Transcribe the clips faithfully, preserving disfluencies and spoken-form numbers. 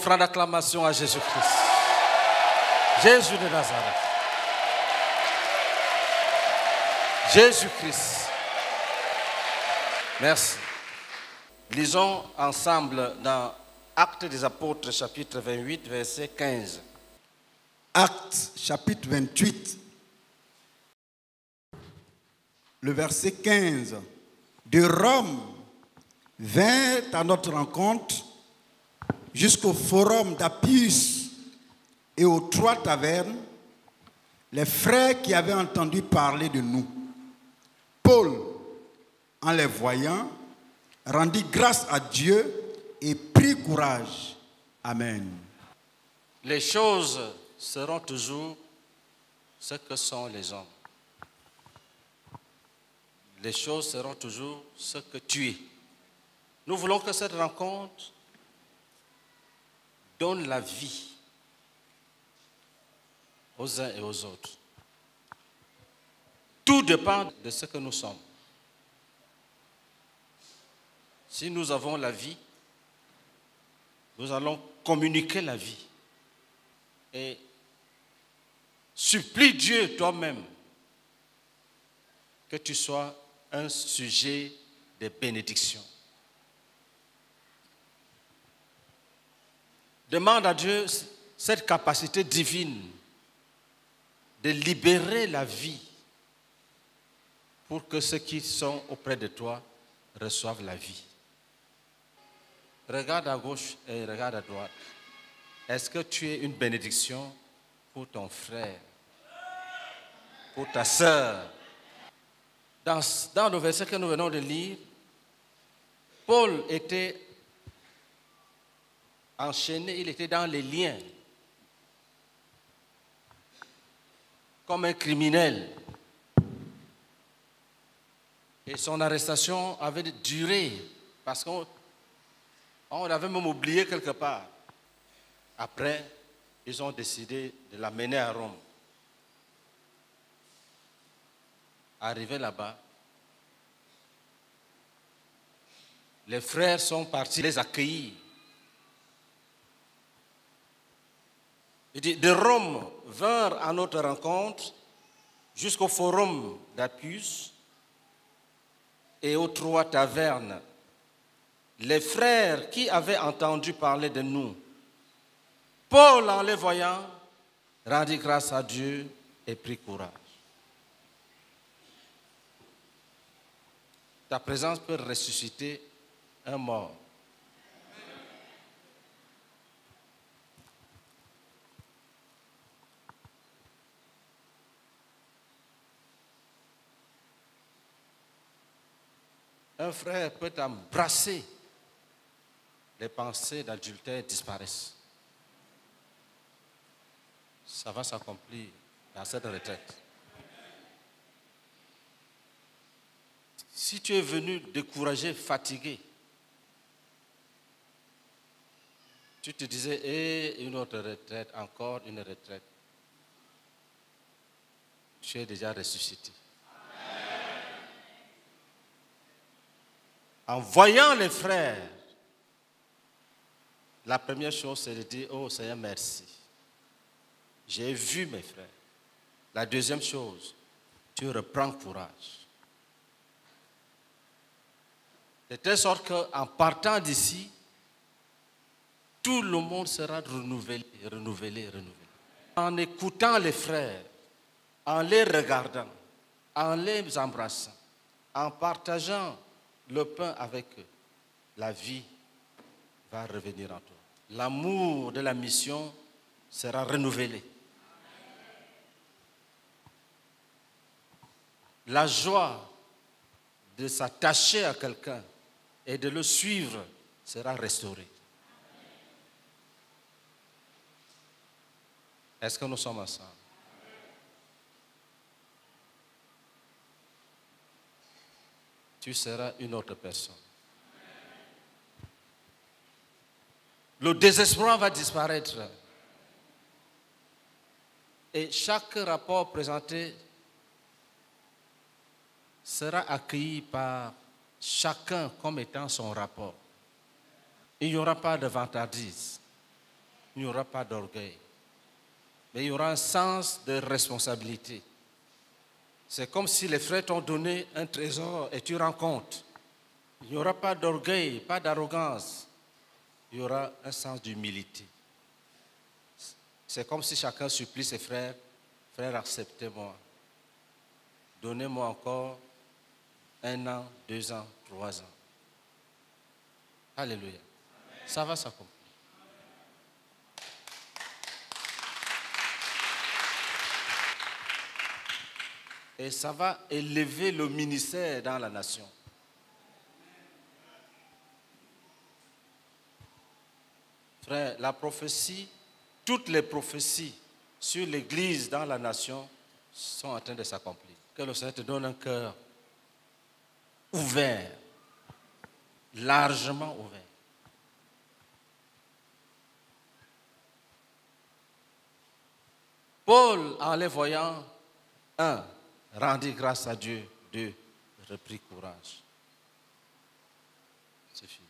offrande d'acclamation à Jésus-Christ. Jésus de Nazareth. Jésus-Christ. Merci. Lisons ensemble dans Actes des Apôtres, chapitre vingt-huit, verset quinze. Actes, chapitre vingt-huit, le verset quinze. De Rome vint à notre rencontre jusqu'au forum d'Appius et aux trois tavernes les frères qui avaient entendu parler de nous. Paul, en les voyant, rendit grâce à Dieu et prit courage. Amen. Les choses seront toujours ce que sont les hommes. Les choses seront toujours ce que tu es. Nous voulons que cette rencontre donne la vie aux uns et aux autres. Tout dépend de ce que nous sommes. Si nous avons la vie, nous allons communiquer la vie. Et supplie Dieu toi-même que tu sois un sujet de bénédiction. Demande à Dieu cette capacité divine de libérer la vie pour que ceux qui sont auprès de toi reçoivent la vie. Regarde à gauche et regarde à droite. Est-ce que tu es une bénédiction pour ton frère, pour ta sœur? Dans, dans le verset que nous venons de lire, Paul était enchaîné, il était dans les liens, comme un criminel. Et son arrestation avait duré, parce qu'on on l'avait même oublié quelque part. Après, ils ont décidé de l'amener à Rome. Arrivé là-bas, les frères sont partis les accueillir. Il dit, de Rome vinrent à notre rencontre jusqu'au forum d'Appius et aux trois tavernes les frères qui avaient entendu parler de nous. Paul, en les voyant, rendit grâce à Dieu et prit courage. Ta présence peut ressusciter un mort. Un frère peut t'embrasser. Les pensées d'adultère disparaissent. Ça va s'accomplir dans cette retraite. Si tu es venu découragé, fatigué, tu te disais, et une autre retraite, encore une retraite. Tu es déjà ressuscité. En voyant les frères, la première chose, c'est de dire, oh Seigneur, merci. J'ai vu mes frères. La deuxième chose, tu reprends courage. De telle sorte qu'en partant d'ici, tout le monde sera renouvelé, renouvelé, renouvelé. En écoutant les frères, en les regardant, en les embrassant, en partageant le pain avec eux, la vie va revenir en toi. L'amour de la mission sera renouvelé. La joie de s'attacher à quelqu'un et de le suivre sera restaurée. Est-ce que nous sommes ensemble? Tu seras une autre personne. Le désespoir va disparaître. Et chaque rapport présenté sera accueilli par chacun comme étant son rapport. Il n'y aura pas de vantardise. il n'y aura pas d'orgueil. Mais il y aura un sens de responsabilité. C'est comme si les frères t'ont donné un trésor et tu rends compte. Il n'y aura pas d'orgueil, pas d'arrogance. Il y aura un sens d'humilité. C'est comme si chacun supplie ses frères, frères, acceptez-moi. Donnez-moi encore un an, deux ans, trois ans. Alléluia. Ça va s'accomplir. Et ça va élever le ministère dans la nation. Frère, la prophétie, toutes les prophéties sur l'Église dans la nation sont en train de s'accomplir. Que le Seigneur te donne un cœur ouvert, largement ouvert. Paul, en les voyant, un, rendit grâce à Dieu, deux, reprit courage. C'est fini.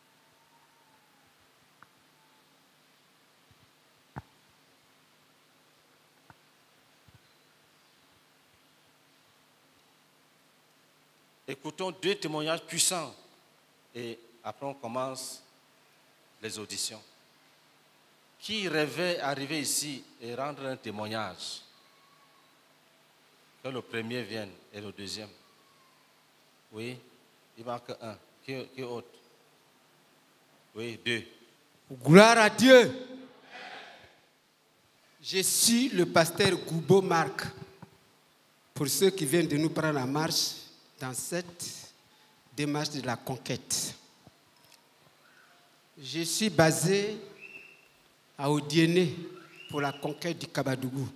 Écoutons deux témoignages puissants et après on commence les auditions. Qui rêvait arriver ici et rendre un témoignage? Que le premier vienne et le deuxième. Oui, il manque un. Qui, qui autre? Oui, deux. Gloire à Dieu. Je suis le pasteur Goubo Marc. Pour ceux qui viennent de nous prendre la marche dans cette démarche de la conquête. Je suis basé à Odiéné pour la conquête du Kabadougou.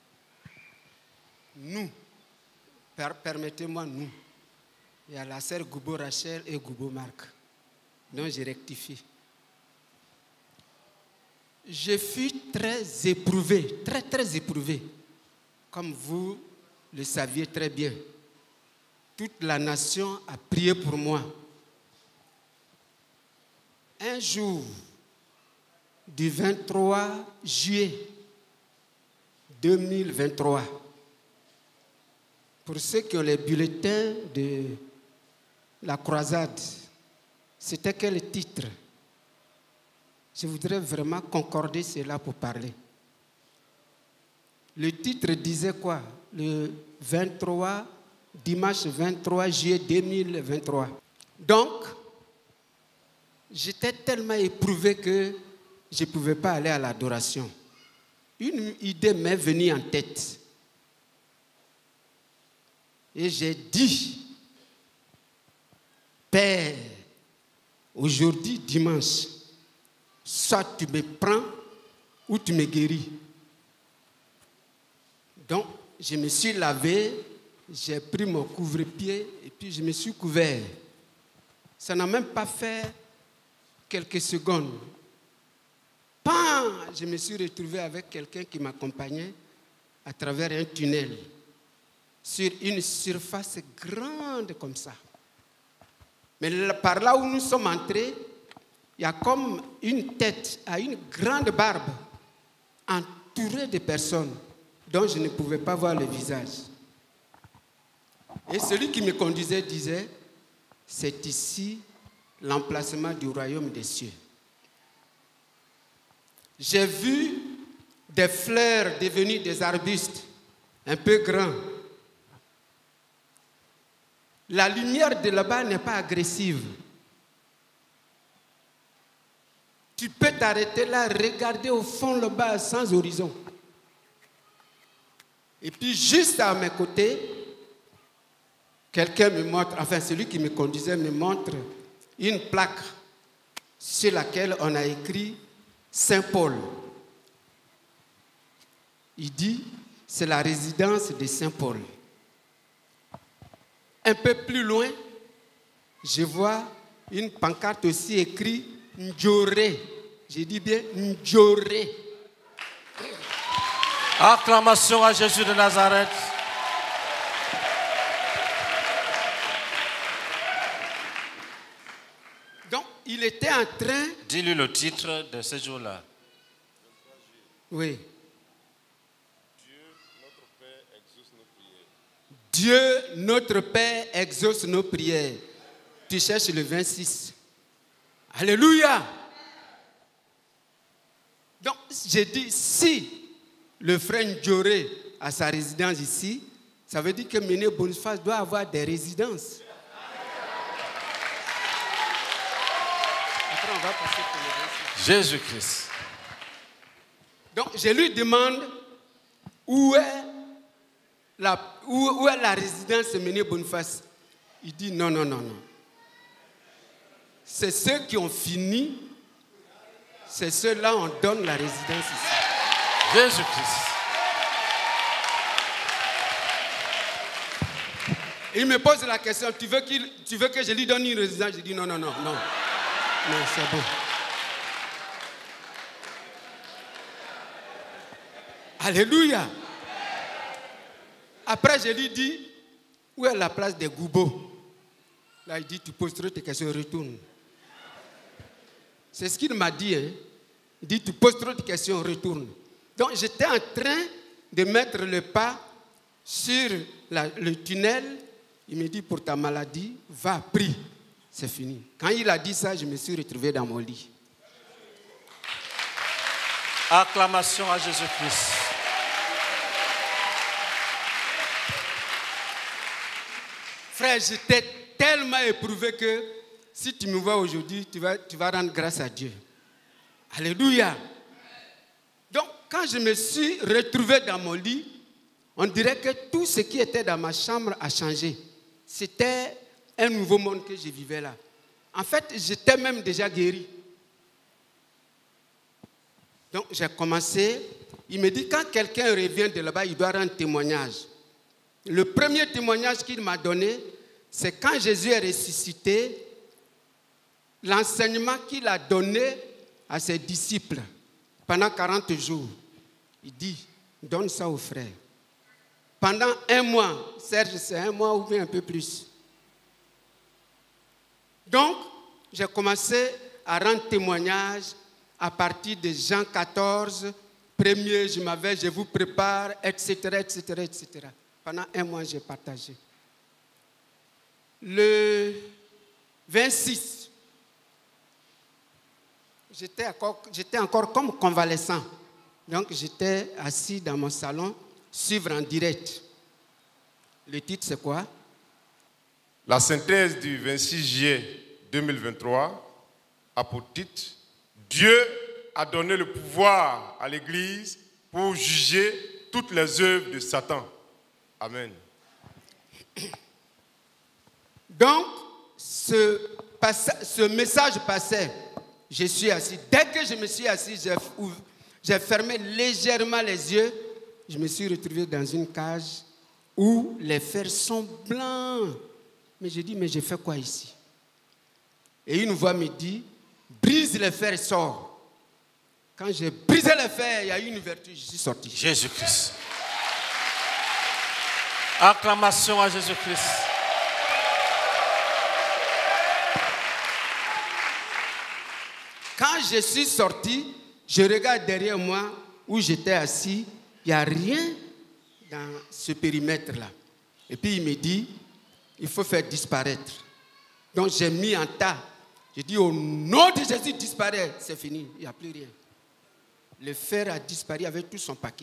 Nous, per, permettez-moi, nous, il y a la sœur Goubo Rachel et Goubo Marc. Donc j'ai rectifié. Je fus très éprouvé, très très éprouvé, comme vous le saviez très bien. Toute la nation a prié pour moi. Un jour du vingt-trois juillet deux mille vingt-trois, pour ceux qui ont les bulletins de la croisade, c'était quel titre? Je voudrais vraiment concorder cela pour parler. Le titre disait quoi? Le vingt-trois, dimanche vingt-trois juillet deux mille vingt-trois. Donc, j'étais tellement éprouvé que je ne pouvais pas aller à l'adoration. Une idée m'est venue en tête. Et j'ai dit, Père, aujourd'hui, dimanche, soit tu me prends ou tu me guéris. Donc, je me suis lavé, j'ai pris mon couvre-pied et puis je me suis couvert. Ça n'a même pas fait quelques secondes. Pan, je me suis retrouvé avec quelqu'un qui m'accompagnait à travers un tunnel sur une surface grande comme ça. Mais par là où nous sommes entrés, il y a comme une tête à une grande barbe entourée de personnes dont je ne pouvais pas voir le visage. Et celui qui me conduisait disait, c'est ici l'emplacement du royaume des cieux. J'ai vu des fleurs devenir des arbustes un peu grands. La lumière de là-bas n'est pas agressive. Tu peux t'arrêter là, regarder au fond là-bas sans horizon. Et puis juste à mes côtés, quelqu'un me montre, enfin celui qui me conduisait me montre une plaque sur laquelle on a écrit Saint-Paul. Il dit, c'est la résidence de Saint-Paul. Un peu plus loin, je vois une pancarte aussi écrite Ndjoré. Je dis bien Ndjoré. Acclamation à Jésus de Nazareth. Donc, il était en train... Dis-lui le titre de ce jour-là. Oui. Dieu, notre Père, exauce nos prières. Dieu, notre Père, exauce nos prières. Tu cherches le vingt-six. Alléluia. Donc, j'ai dit, si le frère Ndjoré a sa résidence ici, ça veut dire que Méné Boniface doit avoir des résidences. Après, on va passer pour le vingt-six. Jésus-Christ. Donc, je lui demande où est la, où, où est la résidence de Méné Boniface. Il dit non, non, non, non. C'est ceux qui ont fini, c'est ceux-là on donne la résidence ici. Jésus-Christ. Il me pose la question, tu veux, qu'il, tu veux que je lui donne une résidence? Je dis non, non, non, non. Non, c'est bon. Alléluia. Après, je lui dis, où est la place des goubeaux? Là, il dit, tu poses trop tes questions, retourne. C'est ce qu'il m'a dit. Hein. Il dit, tu poses trop de questions, retourne. Donc, j'étais en train de mettre le pas sur la, le tunnel. Il me dit, pour ta maladie, va, prie. C'est fini. Quand il a dit ça, je me suis retrouvé dans mon lit. Acclamation à Jésus-Christ. Frère, j'étais tellement éprouvé que si tu me vois aujourd'hui, tu vas, tu vas rendre grâce à Dieu. Alléluia. Donc, quand je me suis retrouvé dans mon lit, on dirait que tout ce qui était dans ma chambre a changé. C'était un nouveau monde que je vivais là. En fait, j'étais même déjà guéri. Donc, j'ai commencé. Il me dit, quand quelqu'un revient de là-bas, il doit rendre témoignage. Le premier témoignage qu'il m'a donné, c'est quand Jésus est ressuscité, l'enseignement qu'il a donné à ses disciples pendant quarante jours. Il dit, donne ça aux frères. Pendant un mois, Serge, c'est un mois ou bien un peu plus. Donc, j'ai commencé à rendre témoignage à partir de Jean quatorze, premier, je m'avais, je vous prépare, et cetera, et cetera, et cetera. Pendant un mois, j'ai partagé. Le vingt-six, j'étais encore, j'étais encore comme convalescent. Donc, j'étais assis dans mon salon, suivre en direct. Le titre, c'est quoi? La synthèse du vingt-six juillet deux mille vingt-trois a pour titre « Dieu a donné le pouvoir à l'Église pour juger toutes les œuvres de Satan. » Amen. Donc, ce, ce message passait. Je suis assis. Dès que je me suis assis, j'ai, j'ai fermé légèrement les yeux. Je me suis retrouvé dans une cage où les fers sont blancs. Mais je dis, mais j'ai fait quoi ici? Et une voix me dit, brise les fers et sors. Quand j'ai brisé les fers, il y a eu une ouverture, je suis sorti. Jésus-Christ. Acclamation à Jésus-Christ. Quand je suis sorti, je regarde derrière moi où j'étais assis, il n'y a rien dans ce périmètre-là. Et puis il me dit, il faut faire disparaître. Donc j'ai mis en tas. J'ai dit, au nom de Jésus, disparaît. C'est fini, il n'y a plus rien. Le fer a disparu avec tout son paquet.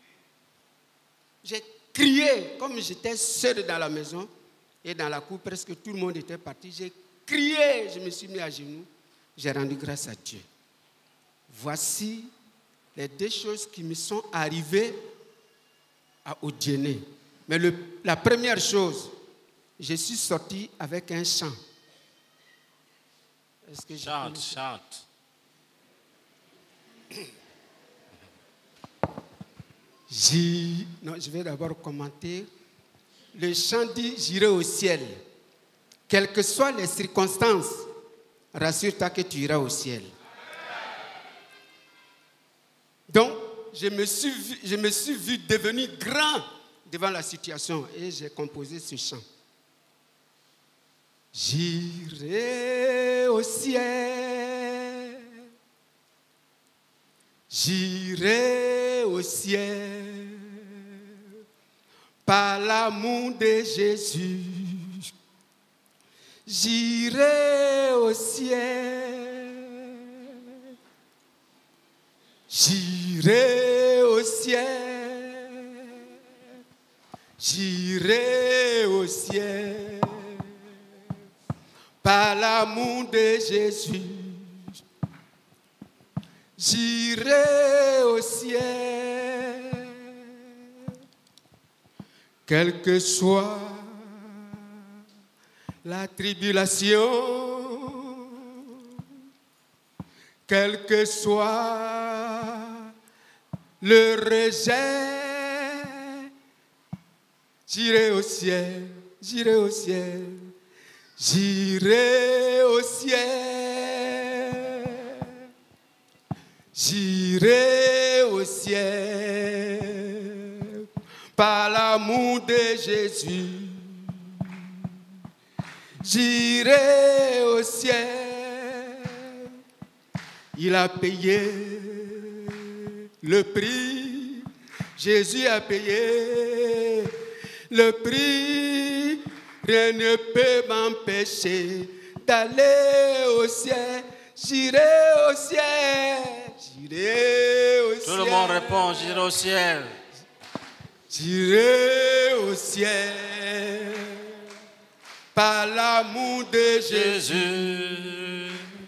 J'ai crié, comme j'étais seul dans la maison et dans la cour, presque tout le monde était parti. J'ai crié, je me suis mis à genoux. J'ai rendu grâce à Dieu. Voici les deux choses qui me sont arrivées à Odiéné. Mais le, la première chose, je suis sorti avec un chant. Est-ce que chante, je... chante. J'y... Non, je vais d'abord commenter. Le chant dit, j'irai au ciel. Quelles que soient les circonstances, rassure-toi que tu iras au ciel. Donc, je me suis vu, je me suis vu devenir grand devant la situation et j'ai composé ce chant. J'irai au ciel, J'irai au ciel par l'amour de Jésus. J'irai au ciel. J'irai au ciel. J'irai au ciel par l'amour de Jésus. J'irai au ciel, quelle que soit la tribulation, quel que soit le rejet, j'irai au ciel, j'irai au ciel, j'irai au ciel. J'irai au ciel par l'amour de Jésus. J'irai au ciel. Il a payé le prix. Jésus a payé le prix. Rien ne peut m'empêcher d'aller au ciel. J'irai au ciel. J'irai au ciel. Tout le monde répond, j'irai au ciel. J'irai au ciel par l'amour de Jésus.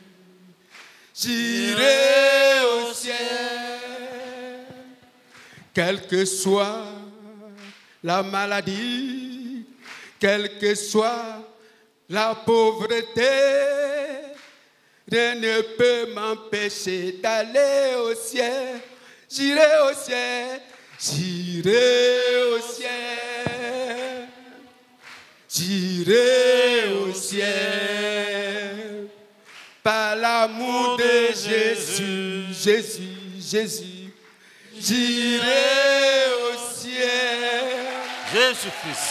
J'irai au ciel, quelle que soit la maladie, quelle que soit la pauvreté. Rien ne peut m'empêcher d'aller au ciel. J'irai au ciel, j'irai au ciel, j'irai au ciel par l'amour de Jésus, Jésus, Jésus. J'irai au ciel. Jésus-Christ.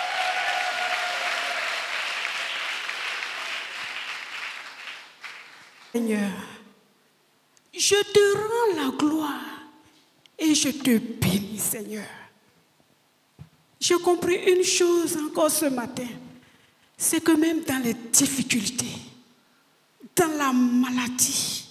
Seigneur, je te rends la gloire et je te bénis, Seigneur. J'ai compris une chose encore ce matin, c'est que même dans les difficultés, dans la maladie,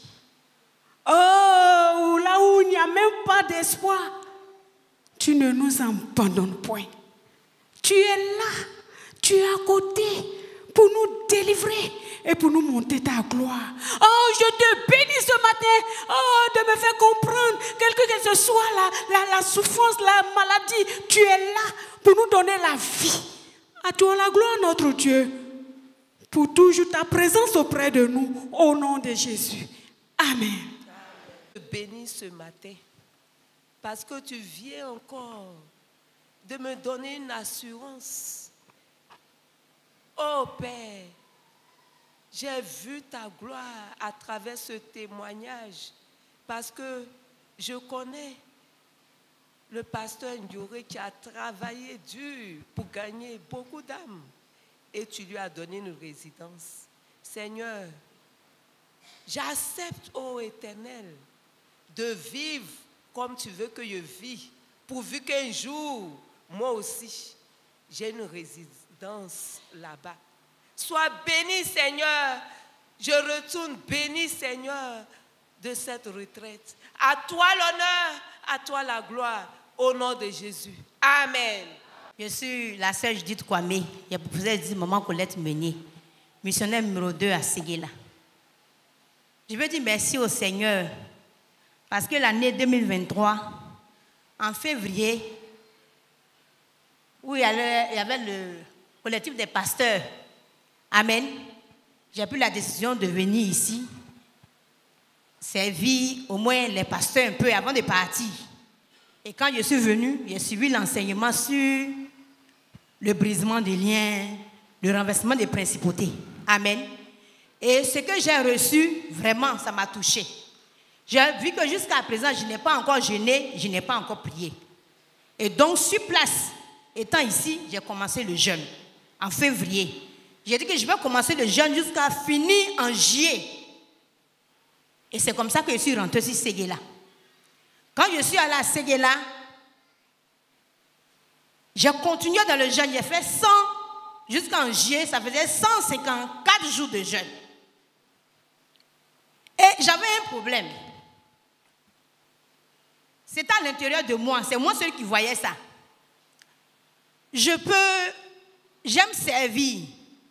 oh, là où il n'y a même pas d'espoir, tu ne nous abandonnes point. Tu es là, tu es à côté pour nous délivrer et pour nous monter ta gloire. Oh, je te bénis ce matin, oh, de me faire comprendre, quelle que ce soit la, la, la souffrance, la maladie, tu es là pour nous donner la vie. À toi la gloire, notre Dieu, pour toujours ta présence auprès de nous, au nom de Jésus. Amen. Je te bénis ce matin, parce que tu viens encore de me donner une assurance. Oh Père, j'ai vu ta gloire à travers ce témoignage parce que je connais le pasteur Ndioré qui a travaillé dur pour gagner beaucoup d'âmes et tu lui as donné une résidence. Seigneur, j'accepte, ô Éternel, de vivre comme tu veux que je vis, pourvu qu'un jour, moi aussi, j'ai une résidence là-bas. Sois béni, Seigneur. Je retourne béni, Seigneur, de cette retraite. À toi l'honneur, à toi la gloire, au nom de Jésus. Amen. Je suis la sœur Judith Kwame. Vous avez dit maman Colette Meunier, missionnaire numéro deux à Séguéla. Je veux dire merci au Seigneur parce que l'année deux mille vingt-trois, en février, où il y avait le collectif des pasteurs, Amen, j'ai pris la décision de venir ici, servir au moins les pasteurs un peu avant de partir. Et quand je suis venue, j'ai suivi l'enseignement sur le brisement des liens, le renversement des principautés. Amen. Et ce que j'ai reçu, vraiment, ça m'a touché. J'ai vu que jusqu'à présent, je n'ai pas encore jeûné, je n'ai pas encore prié. Et donc, sur place, étant ici, j'ai commencé le jeûne en février. J'ai dit que je vais commencer le jeûne jusqu'à finir en juillet. Et c'est comme ça que je suis rentrée sur Séguéla. Quand je suis allée à Séguéla, j'ai continué dans le jeûne. J'ai fait cent, jusqu'en juillet, ça faisait cent cinquante-quatre jours de jeûne. Et j'avais un problème. C'était à l'intérieur de moi. C'est moi celui qui voyais ça. Je peux, j'aime servir.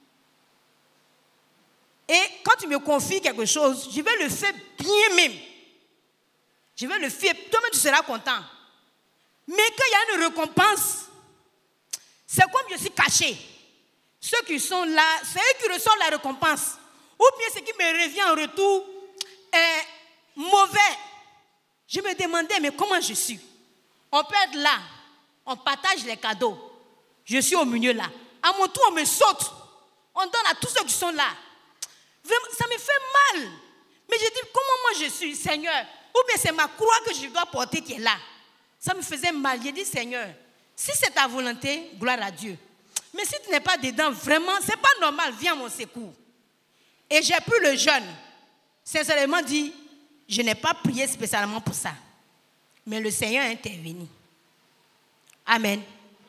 Et quand tu me confies quelque chose, je vais le faire bien même. Je vais le faire, toi-même tu seras content. Mais quand il y a une récompense, c'est comme je suis caché. Ceux qui sont là, c'est eux qui reçoivent la récompense. Ou bien ce qui me revient en retour est mauvais. Je me demandais, mais comment je suis? On peut être là, on partage les cadeaux. Je suis au milieu là. À mon tour, on me saute. On donne à tous ceux qui sont là. Vraiment, ça me fait mal. Mais je dis, comment moi je suis, Seigneur? Ou bien c'est ma croix que je dois porter qui est là. Ça me faisait mal. J'ai dit, Seigneur, si c'est ta volonté, gloire à Dieu. Mais si tu n'es pas dedans, vraiment, ce n'est pas normal, viens à mon secours. Et j'ai pris le jeûne. Sincèrement dit, je n'ai pas prié spécialement pour ça. Mais le Seigneur est intervenu. Amen.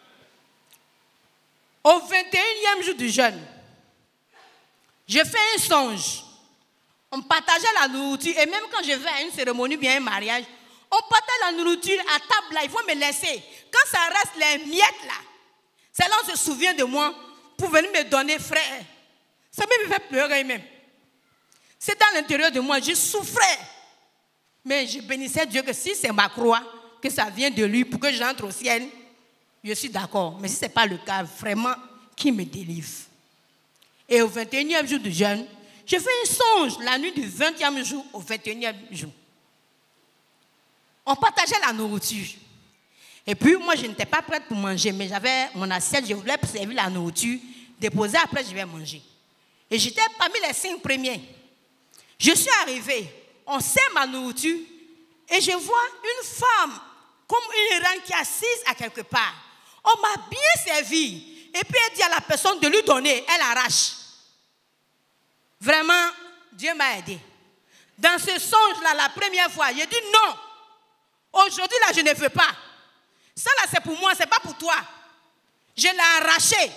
Au vingt et unième jour du jeûne, je fais un songe. On partageait la nourriture. Et même quand je vais à une cérémonie, bien un mariage, on partage la nourriture à table là. Il faut me laisser. Quand ça reste les miettes là, c'est là on se souvient de moi pour venir me donner, frère. Ça me fait pleurer même. C'est à l'intérieur de moi. Je souffrais. Mais je bénissais Dieu que si c'est ma croix, que ça vient de lui pour que j'entre au ciel, je suis d'accord. Mais si ce n'est pas le cas, vraiment, qui me délivre? Et au vingt et unième jour du jeûne, je fais un songe la nuit du vingtième jour au vingt et unième jour. On partageait la nourriture. Et puis, moi, je n'étais pas prête pour manger, mais j'avais mon assiette, je voulais servir la nourriture, déposer, après je vais manger. Et j'étais parmi les cinq premiers. Je suis arrivée, on sert ma nourriture, et je vois une femme, comme une reine qui est assise à quelque part. On m'a bien servi. Et puis elle dit à la personne de lui donner, elle arrache. Vraiment, Dieu m'a aidé. Dans ce songe-là, la première fois, j'ai dit non. Aujourd'hui, là, je ne veux pas. Ça, là, c'est pour moi, ce n'est pas pour toi. Je l'ai arraché.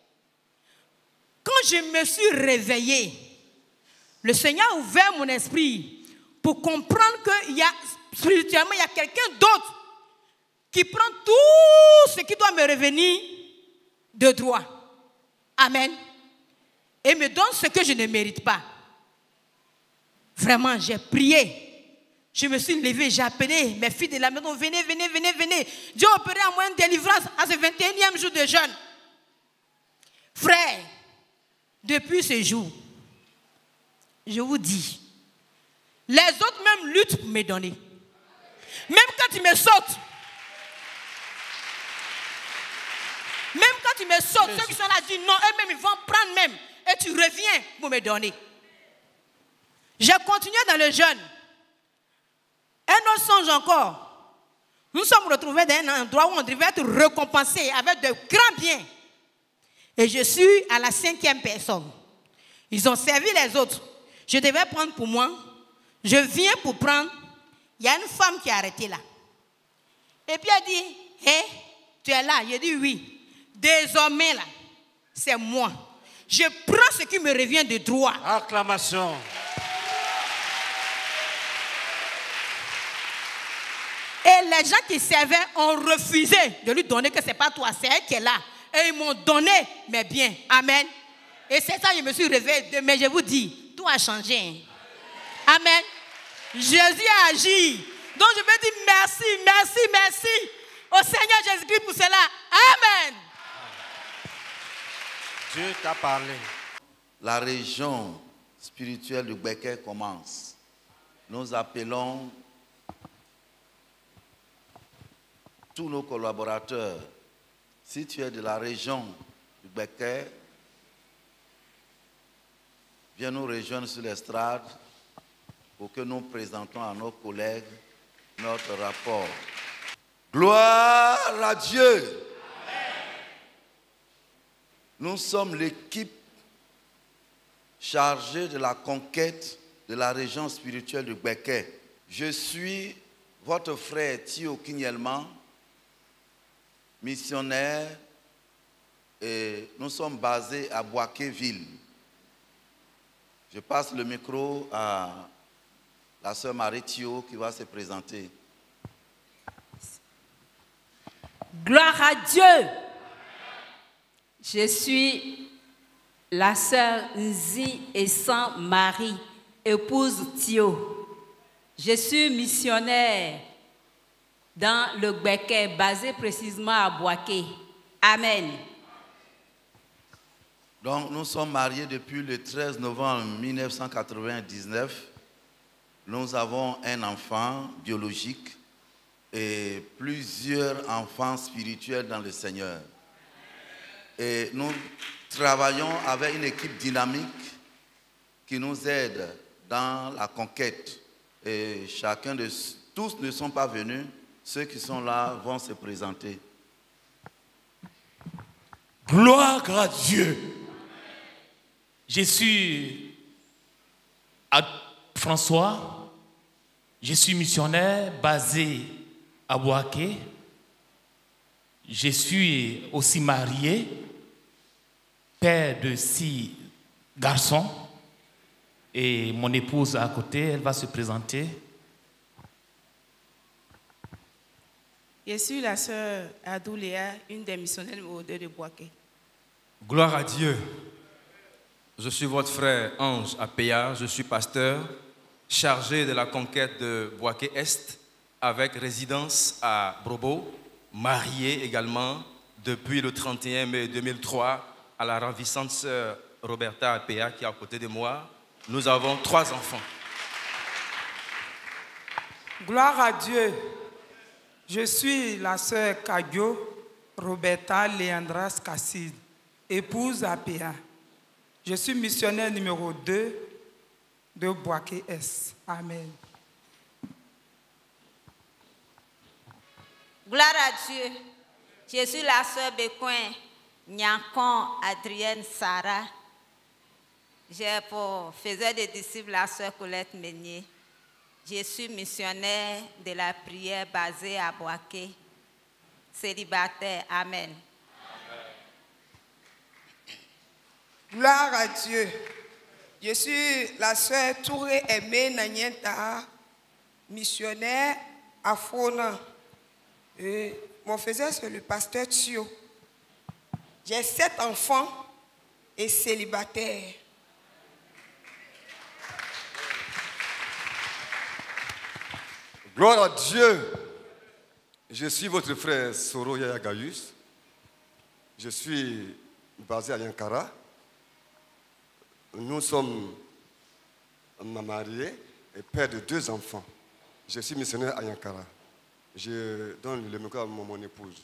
Quand je me suis réveillée, le Seigneur a ouvert mon esprit pour comprendre qu'il y a, spirituellement, il y a quelqu'un d'autre qui prend tout ce qui doit me revenir de droit. Amen. Et me donne ce que je ne mérite pas. Vraiment, j'ai prié. Je me suis levée, j'ai appelé mes filles de la maison. Venez, venez, venez, venez. Dieu a opéré en moi une délivrance à ce vingt et unième jour de jeûne. Frère, depuis ce jour, je vous dis, les autres même luttent pour me donner. Même quand ils me sautent. Même quand ils me sautent, ceux qui sont là disent non, eux-mêmes ils vont prendre même. Et tu reviens pour me donner. J'ai continué dans le jeûne. Un autre songe encore. Nous sommes retrouvés dans un endroit où on devait être récompensé avec de grands biens. Et je suis à la cinquième personne. Ils ont servi les autres. Je devais prendre pour moi. Je viens pour prendre. Il y a une femme qui est arrêtée là. Et puis elle dit, hé, hey, tu es là? J'ai dit oui. Désormais là, c'est moi. Je prends ce qui me revient de droit. Acclamation. Et les gens qui servaient ont refusé de lui donner que ce n'est pas toi, c'est elle qui est là. Et ils m'ont donné mes biens. Amen. Et c'est ça, je me suis réveillée. Mais je vous dis, tout a changé. Amen. Jésus a agi. Donc je veux dire merci, merci, merci au Seigneur Jésus-Christ pour cela. Amen. Dieu t'a parlé. La région spirituelle du Gbeke commence. Nous appelons tous nos collaborateurs. Si tu es de la région du Gbeke, viens nous rejoindre sur l'estrade pour que nous présentons à nos collègues notre rapport. Gloire à Dieu. Nous sommes l'équipe chargée de la conquête de la région spirituelle du Gbeke. Je suis votre frère Thio Kinyelman, missionnaire, et nous sommes basés à Boaké-Ville. Je passe le micro à la sœur Marie Thio qui va se présenter. Gloire à Dieu. Je suis la sœur Nzi Essan Marie, épouse Thio. Je suis missionnaire dans le Gbeke, basé précisément à Boaké. Amen. Donc, nous sommes mariés depuis le treize novembre mille neuf cent quatre-vingt-dix-neuf. Nous avons un enfant biologique et plusieurs enfants spirituels dans le Seigneur. Et nous travaillons avec une équipe dynamique qui nous aide dans la conquête. Et chacun de tous ne sont pas venus. Ceux qui sont là vont se présenter. Gloire à Dieu. Je suis à François. Je suis missionnaire basé à Boaké. Je suis aussi marié, père de six garçons. Et mon épouse à côté, elle va se présenter. Je suis la sœur Adouléa, une des missionnaires numéro deux de Boaké. Gloire à Dieu. Je suis votre frère Ange Apéa, je suis pasteur, chargé de la conquête de Boaké-Est, avec résidence à Brobo, marié également depuis le trente et un mai deux mille trois à la ravissante sœur Roberta Apéa qui est à côté de moi. Nous avons trois enfants. Gloire à Dieu. Je suis la sœur Kagyo Roberta Leandras Cassid, épouse Apéa. Je suis missionnaire numéro deux de Boaké-Est. Amen. Gloire à Dieu. Je suis la sœur Becoin Nyankon Adrienne Sarah. J'ai pour faiseur des disciples la sœur Colette Meunier. Je suis missionnaire de la prière basée à Boaké. Célibataire. Amen. Gloire à Dieu. Je suis la sœur Touré Aimé Nanyenta, missionnaire à Fona. Et mon faiseur, c'est le pasteur Thio. J'ai sept enfants et célibataire. Gloire à Dieu. Je suis votre frère Soro Yaya Gaius. Je suis basé à Yankara. Nous sommes mariés et père de deux enfants. Je suis missionnaire à Yankara. Je donne le micro à mon épouse.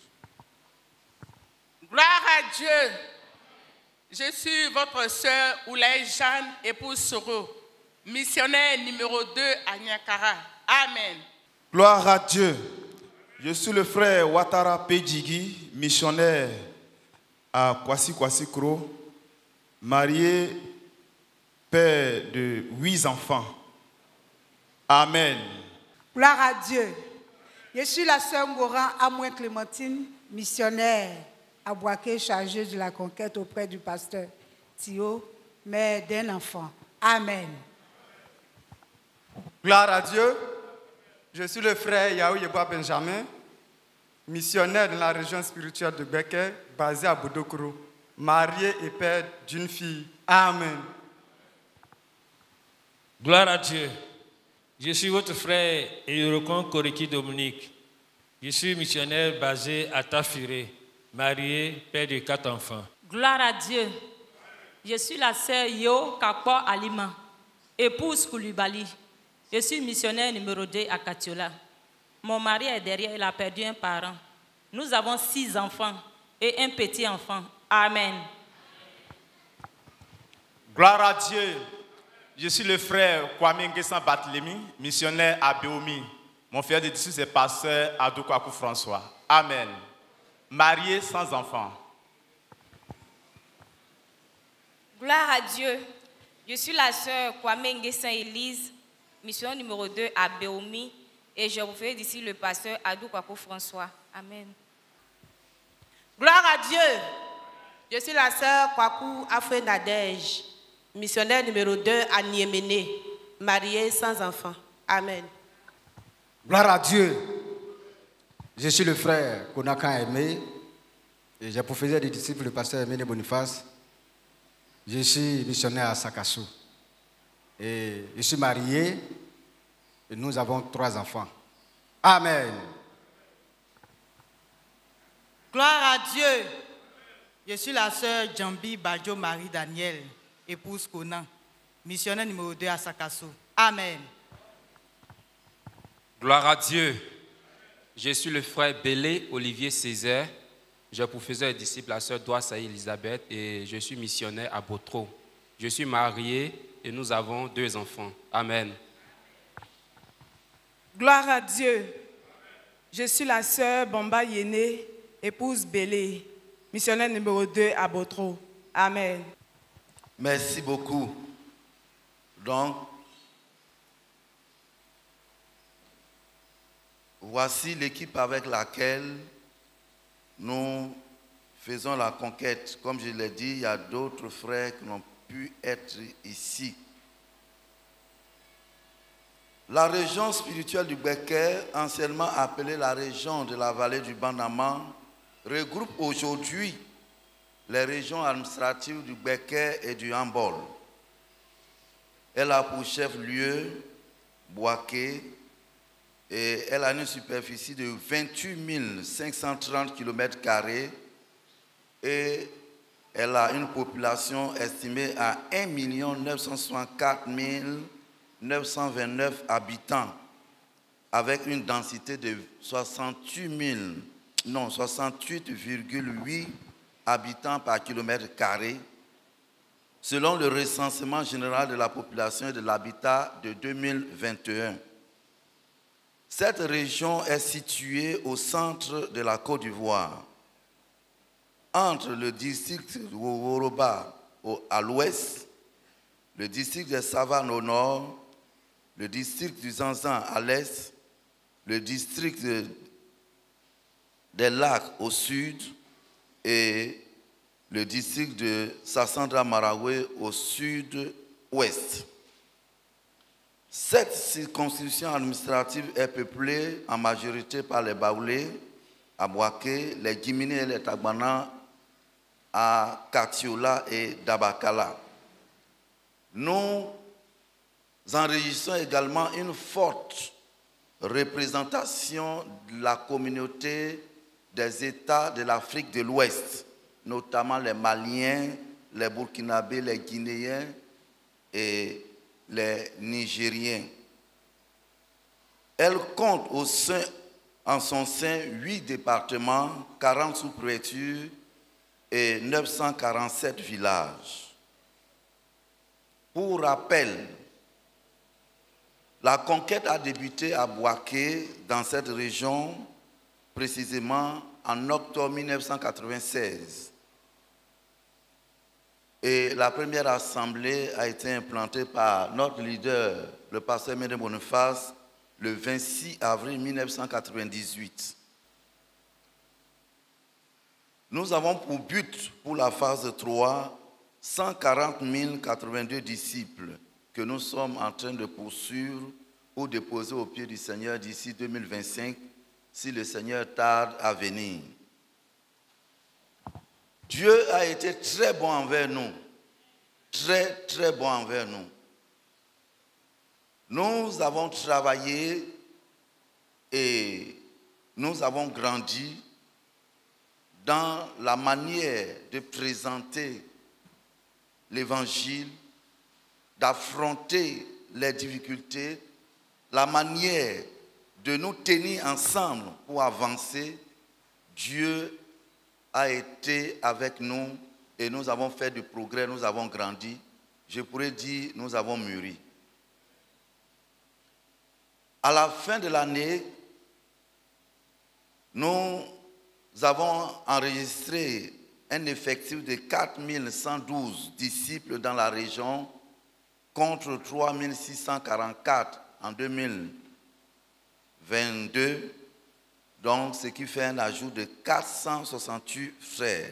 Gloire à Dieu. Je suis votre sœur Oulay Jeanne, épouse Soro, missionnaire numéro deux à Yankara. Amen. Gloire à Dieu. Je suis le frère Ouattara Pedjigui, missionnaire à Kwasi Kwasi Kro, marié, père de huit enfants. Amen. Gloire à Dieu. Je suis la sœur Morin Amouin Clémentine, missionnaire à Boaké, chargée de la conquête auprès du pasteur Thio, mère d'un enfant. Amen. Gloire à Dieu. Je suis le frère Yahou Yeboa Benjamin, missionnaire dans la région spirituelle de Gbeke, basé à Bodokoro, marié et père d'une fille. Amen. Gloire à Dieu. Je suis votre frère Eyorokon Koriki Dominique. Je suis missionnaire basé à Tafiré, marié, père de quatre enfants. Gloire à Dieu. Je suis la sœur Yo Kakpo Alima, épouse Koulibaly. Je suis missionnaire numéro deux à Katiola. Mon mari est derrière, il a perdu un parent. Nous avons six enfants et un petit enfant. Amen. Gloire à Dieu. Je suis le frère Kwame Ngesan Barthélemy, missionnaire à Béomi. Mon frère de disciples est pasteur Adoukakou François. Amen. Marié sans enfant. Gloire à Dieu. Je suis la sœur Kwame Ngesan Élise, mission numéro deux à Béomi. Et je vous fais d'ici le pasteur Adou Kwaku François. Amen. Gloire à Dieu. Je suis la sœur Kwaku Afwe Nadège, missionnaire numéro deux à Niéméné, mariée sans enfant. Amen. Gloire à Dieu. Je suis le frère Konaka Aimé et j'ai pour faire des disciples le pasteur Aimé Boniface. Je suis missionnaire à Sakassou. Et je suis marié et nous avons trois enfants. Amen. Gloire à Dieu. Je suis la sœur Djambi Badjo Marie Daniel, épouse Conan, missionnaire numéro deux à Sakassou. Amen. Gloire à Dieu. Je suis le frère Bélé Olivier Césaire. J'ai pour faiseur et disciple la sœur Douassaï Elisabeth et je suis missionnaire à Botro. Je suis marié et nous avons deux enfants. Amen. Gloire à Dieu. Je suis la sœur Bamba Yéné, épouse Bélé, missionnaire numéro deux à Botro. Amen. Merci beaucoup. Donc, voici l'équipe avec laquelle nous faisons la conquête. Comme je l'ai dit, il y a d'autres frères qui n'ont pu être ici. La région spirituelle du Becker, anciennement appelée la région de la vallée du Bandama, regroupe aujourd'hui les régions administratives du Becker et du Hambol. Elle a pour chef-lieu Boaké et elle a une superficie de vingt-huit mille cinq cent trente kilomètres carrés et elle a une population estimée à un million neuf cent soixante-quatre mille neuf cent vingt-neuf habitants avec une densité de soixante-huit mille, non, soixante-huit virgule huit habitants par kilomètre carré selon le recensement général de la population et de l'habitat de deux mille vingt et un. Cette région est située au centre de la Côte d'Ivoire, entre le district de Woroba à l'ouest, le district de Savane au nord, le district du Zanzan à l'est, le district de, des lacs au sud et le district de Sassandra Marawe au sud-ouest. Cette circonscription administrative est peuplée en majorité par les Baoulés, à Boaké, les Guiminés et les Tagbana, à Katiola et Dabakala. Nous enregistrons également une forte représentation de la communauté des États de l'Afrique de l'Ouest, notamment les Maliens, les Burkinabés, les Guinéens et les Nigériens. Elle compte au sein, en son sein huit départements, quarante sous-préfectures et neuf cent quarante-sept villages. Pour rappel, la conquête a débuté à Boaké, dans cette région, précisément en octobre mille neuf cent quatre-vingt-seize. Et la première assemblée a été implantée par notre leader, le pasteur Aimé Boniface, le vingt-six avril mille neuf cent quatre-vingt-dix-huit. Nous avons pour but, pour la phase trois, cent quarante mille quatre-vingt-deux disciples que nous sommes en train de poursuivre ou déposer au pied du Seigneur d'ici deux mille vingt-cinq, si le Seigneur tarde à venir. Dieu a été très bon envers nous, très très bon envers nous. Nous avons travaillé et nous avons grandi dans la manière de présenter l'évangile, d'affronter les difficultés, la manière de nous tenir ensemble pour avancer. Dieu a été avec nous et nous avons fait du progrès, nous avons grandi. Je pourrais dire, nous avons mûri. À la fin de l'année, nous avons enregistré un effectif de quatre mille cent douze disciples dans la région contre trois mille six cent quarante-quatre en deux mille vingt-deux, donc ce qui fait un ajout de quatre cent soixante-huit frères.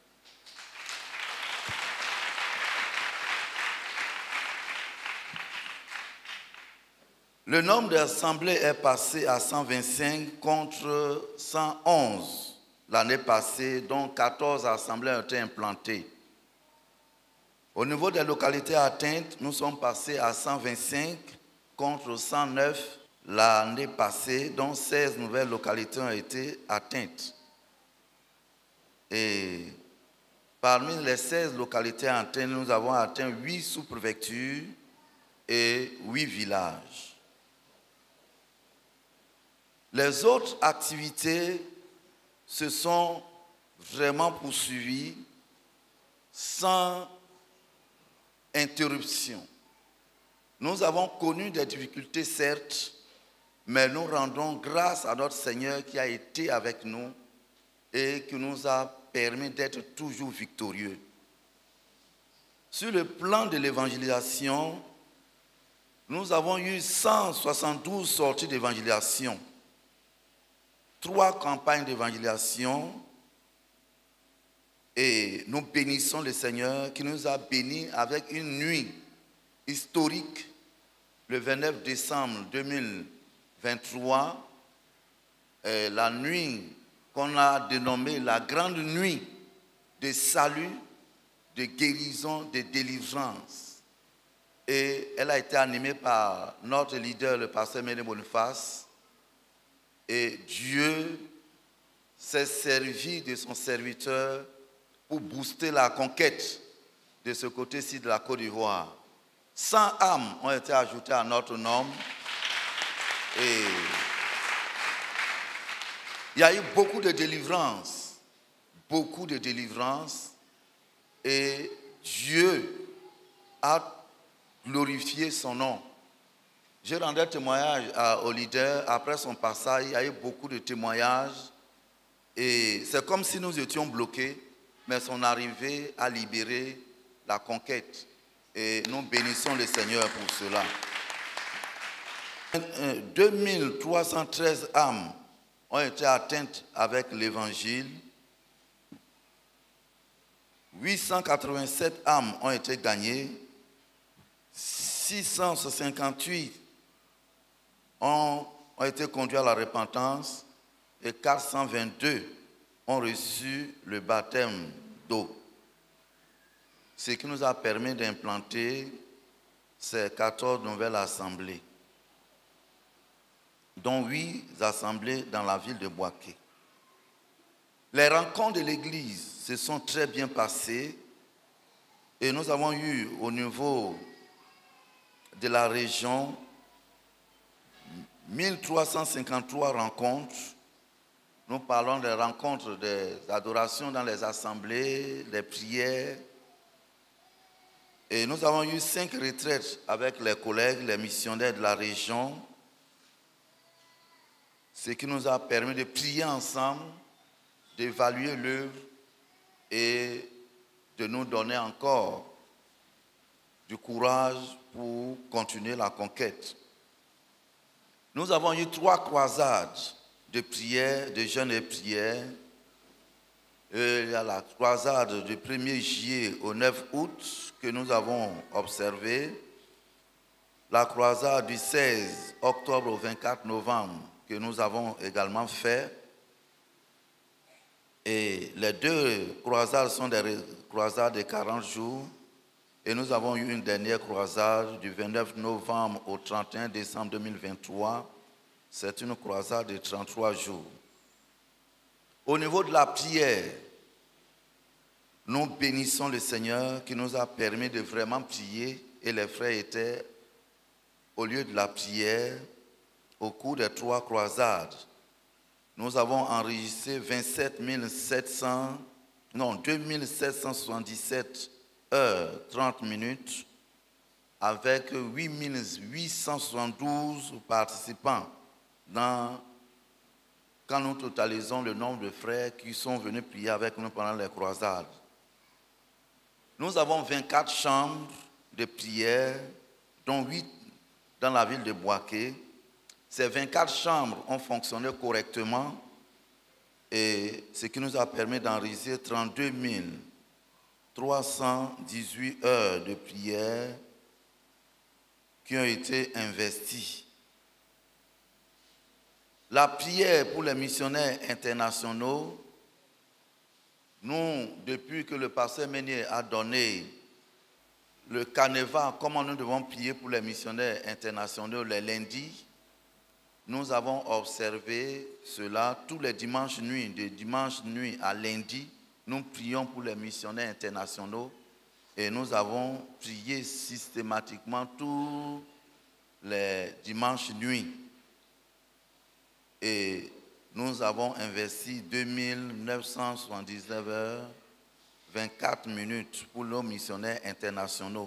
Le nombre d'assemblées est passé à cent vingt-cinq contre cent onze l'année passée, dont quatorze assemblées ont été implantées. Au niveau des localités atteintes, nous sommes passés à cent vingt-cinq contre cent neuf l'année passée, dont seize nouvelles localités ont été atteintes. Et parmi les seize localités atteintes, nous avons atteint huit sous-préfectures et huit villages. Les autres activités se sont vraiment poursuivies sans interruption. Nous avons connu des difficultés, certes, mais nous rendons grâce à notre Seigneur qui a été avec nous et qui nous a permis d'être toujours victorieux. Sur le plan de l'évangélisation, nous avons eu cent soixante-douze sorties d'évangélisation, trois campagnes d'évangélisation, et nous bénissons le Seigneur qui nous a bénis avec une nuit historique le vingt-neuf décembre deux mille vingt-trois, la nuit qu'on a dénommée la grande nuit de salut, de guérison, de délivrance. Et elle a été animée par notre leader, le pasteur Méné Boniface. Et Dieu s'est servi de son serviteur pour booster la conquête de ce côté-ci de la Côte d'Ivoire. cent âmes ont été ajoutées à notre nombre. Et il y a eu beaucoup de délivrances, beaucoup de délivrances. Et Dieu a glorifié son nom. Je rendais témoignage à, au leader après son passage. Il y a eu beaucoup de témoignages. Et c'est comme si nous étions bloqués, mais son arrivée a libéré la conquête. Et nous bénissons le Seigneur pour cela. deux mille trois cent treize âmes ont été atteintes avec l'évangile. huit cent quatre-vingt-sept âmes ont été gagnées. six cent cinquante-huit ont, ont été conduits à la repentance et quatre cent vingt-deux ont reçu le baptême d'eau. Ce qui nous a permis d'implanter ces quatorze nouvelles assemblées, dont huit assemblées dans la ville de Bouaké. Les rencontres de l'Église se sont très bien passées et nous avons eu au niveau de la région mille trois cent cinquante-trois rencontres. Nous parlons des rencontres des adorations dans les assemblées, des prières. Et nous avons eu cinq retraites avec les collègues, les missionnaires de la région, ce qui nous a permis de prier ensemble, d'évaluer l'œuvre et de nous donner encore du courage pour continuer la conquête. Nous avons eu trois croisades de prière, de jeûne et prière. Et il y a la croisade du premier juillet au neuf août que nous avons observée. La croisade du seize octobre au vingt-quatre novembre que nous avons également fait. Et les deux croisades sont des croisades de quarante jours. Et nous avons eu une dernière croisade du vingt-neuf novembre au trente et un décembre deux mille vingt-trois. C'est une croisade de trente-trois jours. Au niveau de la prière, nous bénissons le Seigneur qui nous a permis de vraiment prier et les frères étaient au lieu de la prière au cours des trois croisades. Nous avons enregistré vingt-sept mille sept cents, non, deux mille sept cent soixante-dix-sept heures trente minutes avec huit mille huit cent soixante-douze participants dans, quand nous totalisons le nombre de frères qui sont venus prier avec nous pendant les croisades. Nous avons vingt-quatre chambres de prière, dont huit dans la ville de Bouaké, ces vingt-quatre chambres ont fonctionné correctement et ce qui nous a permis d'enregistrer trente-deux mille trois cent dix-huit heures de prière qui ont été investies. La prière pour les missionnaires internationaux, nous, depuis que le pasteur Meunier a donné le canevas, comment nous devons prier pour les missionnaires internationaux les lundis, nous avons observé cela tous les dimanches nuits, de dimanche nuit à lundi, nous prions pour les missionnaires internationaux et nous avons prié systématiquement tous les dimanches nuits. Et nous avons investi deux mille neuf cent soixante-dix-neuf heures, vingt-quatre minutes pour nos missionnaires internationaux.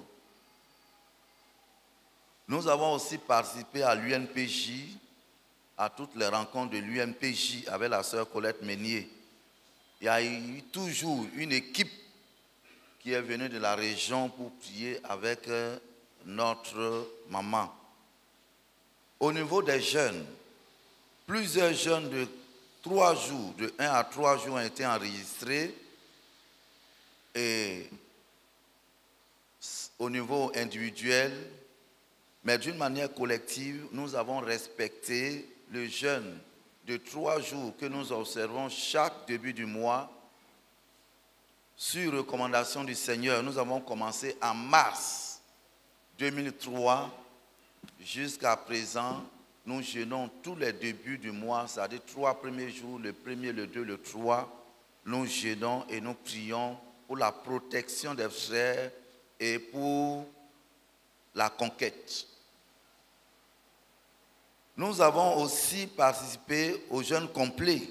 Nous avons aussi participé à l'U N P J, à toutes les rencontres de l'U N P J avec la sœur Colette Meunier. Il y a eu toujours une équipe qui est venue de la région pour prier avec notre maman. Au niveau des jeunes, plusieurs jeunes de trois jours, de un à trois jours ont été enregistrés. Et au niveau individuel, mais d'une manière collective, nous avons respecté le jeûne de trois jours que nous observons chaque début du mois. Sur recommandation du Seigneur, nous avons commencé en mars deux mille trois. Jusqu'à présent, nous jeûnons tous les débuts du mois, c'est-à-dire trois premiers jours, le premier, le deux, le trois. Nous jeûnons et nous prions pour la protection des frères et pour la conquête. Nous avons aussi participé aux jeûnes complets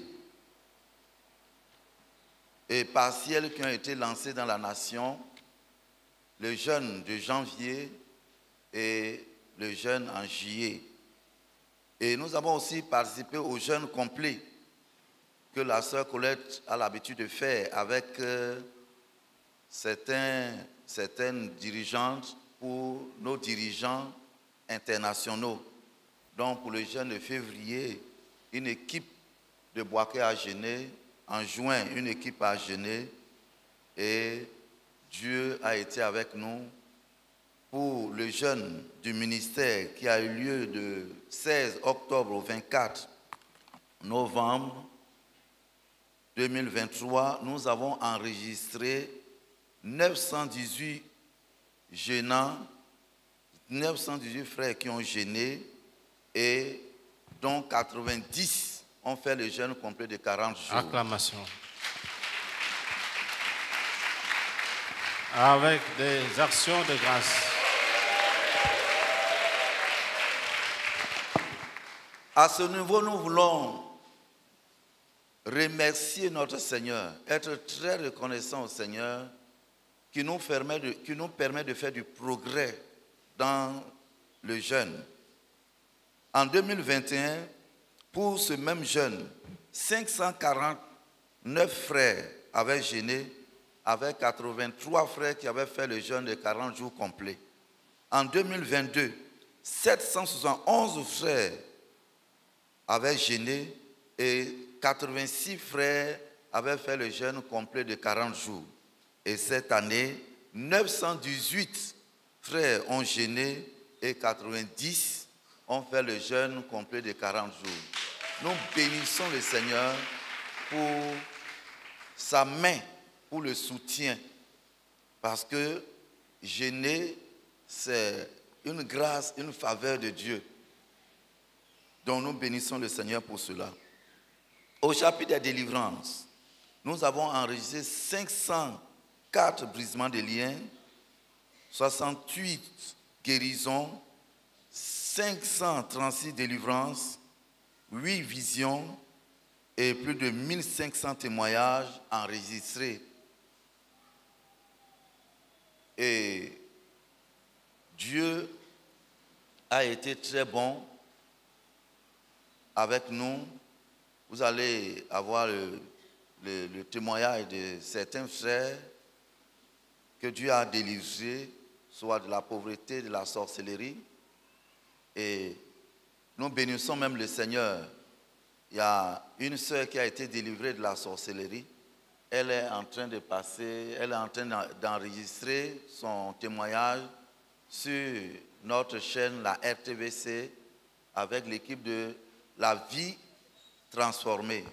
et partiels qui ont été lancés dans la nation, le jeûne de janvier et le jeûne en juillet. Et nous avons aussi participé au jeûne complet que la sœur Colette a l'habitude de faire avec euh, certains, certaines dirigeantes pour nos dirigeants internationaux. Donc pour le jeûne de février, une équipe de Boaké a jeûné, en juin une équipe a jeûné et Dieu a été avec nous pour le jeûne du ministère qui a eu lieu de seize octobre au vingt-quatre novembre deux mille vingt-trois. Nous avons enregistré neuf cent dix-huit jeûnants, neuf cent dix-huit frères qui ont jeûné et dont quatre-vingt-dix ont fait le jeûne complet de quarante jours. Acclamation. Avec des actions de grâce. À ce niveau, nous voulons remercier notre Seigneur, être très reconnaissant au Seigneur qui nous permet de, qui nous permet de faire du progrès dans le jeûne. En deux mille vingt et un, pour ce même jeûne, cinq cent quarante-neuf frères avaient jeûné, avec quatre-vingt-trois frères qui avaient fait le jeûne de quarante jours complets. En deux mille vingt-deux, sept cent soixante et onze frères avaient jeûné et quatre-vingt-six frères avaient fait le jeûne complet de quarante jours. Et cette année, neuf cent dix-huit frères ont jeûné et quatre-vingt-dix ont fait le jeûne complet de quarante jours. Nous bénissons le Seigneur pour sa main, pour le soutien, parce que jeûner, c'est une grâce, une faveur de Dieu. Donc nous bénissons le Seigneur pour cela. Au chapitre des délivrances, nous avons enregistré cinq cent quatre brisements de liens, soixante-huit guérisons, cinq cent trente-six délivrances, huit visions et plus de mille cinq cents témoignages enregistrés. Et Dieu a été très bon avec nous. Vous allez avoir le, le, le témoignage de certains frères que Dieu a délivrés, soit de la pauvreté, de la sorcellerie. Et nous bénissons même le Seigneur. Il y a une sœur qui a été délivrée de la sorcellerie. Elle est en train de passer, elle est en train d'enregistrer son témoignage sur notre chaîne, la R T V C, avec l'équipe de La Vie Transformée.